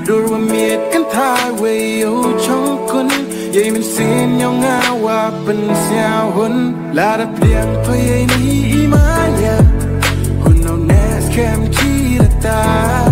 đôi qua miệt cánh thai về yêu trong quân vậy mình xin nhau ngã qua bên sao hơn là đập điện thôi ấy ní mà nhà hôn nào nét kem chi là ta